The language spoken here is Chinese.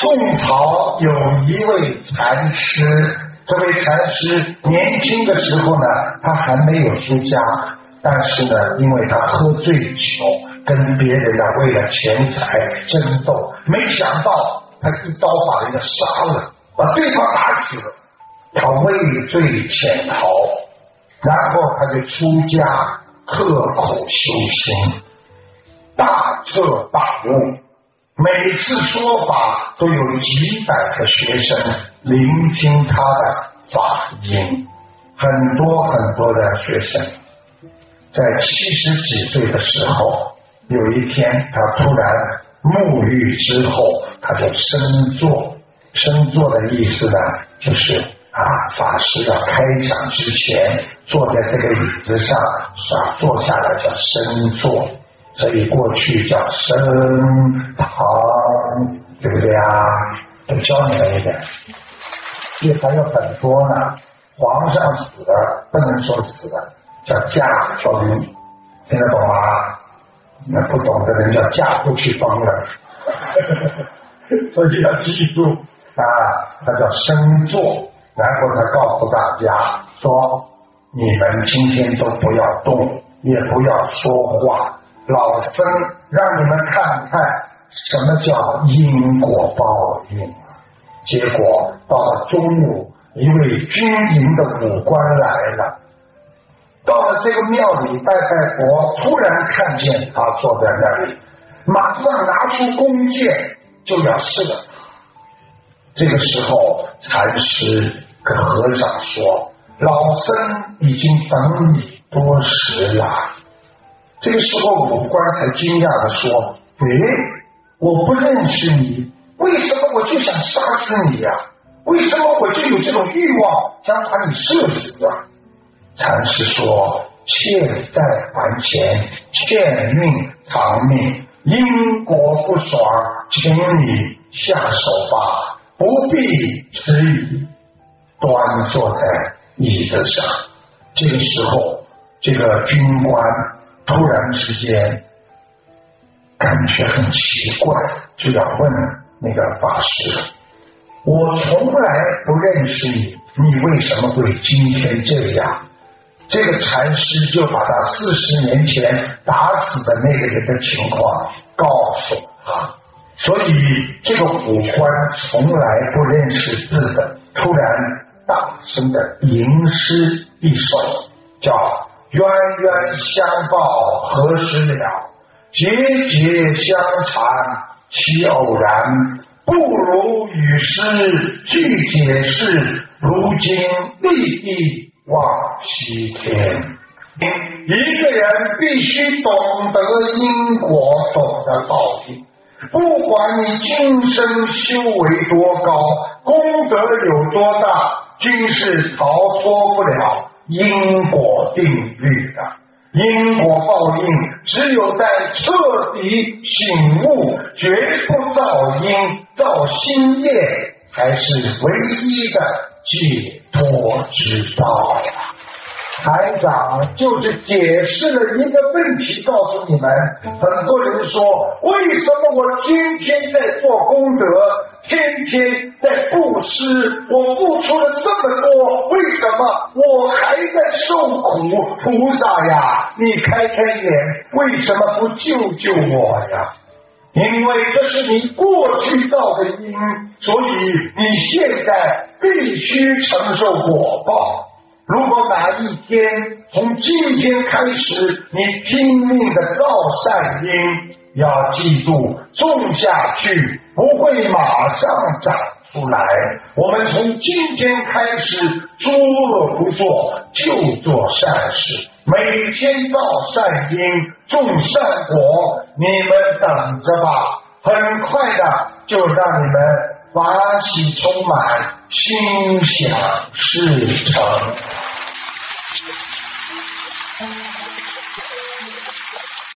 宋朝有一位禅师，这位禅师年轻的时候呢，他还没有出家，但是呢，因为他喝醉酒，跟别人呢为了钱财争斗，没想到他一刀把人家杀了，把对方打死了，他畏罪潜逃，然后他就出家，刻苦修心，大彻大悟。每次说法都有几百个学生聆听他的法音，很多很多的学生。在70几岁的时候，有一天他突然沐浴之后，他就升座。升座的意思呢，就是法师要开讲之前，坐在这个椅子上，坐下来叫升座。所以过去叫升堂，对不对啊？都教你了一点。这还有很多呢。皇上死了，不能说死了，叫驾崩，听得懂吗？那不懂的人叫嫁出去崩了。所以要记住它叫升座。然后他告诉大家说，你们今天都不要动，也不要说话。老僧让你们看看什么叫因果报应。结果到了中午，一位军营的武官来了，到了这个庙里拜拜佛，突然看见他坐在那里，马上拿出弓箭就要射他。这个时候禅师跟和尚说，老僧已经等你多时了。这个时候武官才惊讶地说，我不认识你，为什么我就想杀死你呀？为什么我就有这种欲望想把你射死啊？禅师说，欠债还钱，欠命偿命，因果不爽，请你下手吧，不必迟疑。端坐在椅子上。这个时候这个军官突然之间感觉很奇怪，就要问那个法师，我从来不认识你，你为什么会今天这样？这个禅师就把他40年前打死的那个人的情况告诉他。所以这个武官从来不认识字的，突然大声的吟诗一首，叫冤冤相报何时了，节节相缠其偶然，不如与诗俱解释，如今立地望西天。一个人必须懂得因果，懂得报应。不管你今生修为多高，功德有多大，均是逃脱不了因果定律的。因果报应只有在彻底醒悟，绝不造因造新业，才是唯一的解脱之道呀。台长就是解释了一个问题，告诉你们，很多人说，为什么我天天在做功德，天天在布施，我付出了这么多，为什么我还在受苦？菩萨呀，你开开眼，为什么不救救我呀？因为这是你过去造的因，所以你现在必须承受果报。如果哪一天从今天开始你拼命的造善因，要记住，种下去不会马上长出来。我们从今天开始诸恶不作，就做善事，每天造善因，种善果，你们等着吧，很快的就让你们法喜充满，心想事成。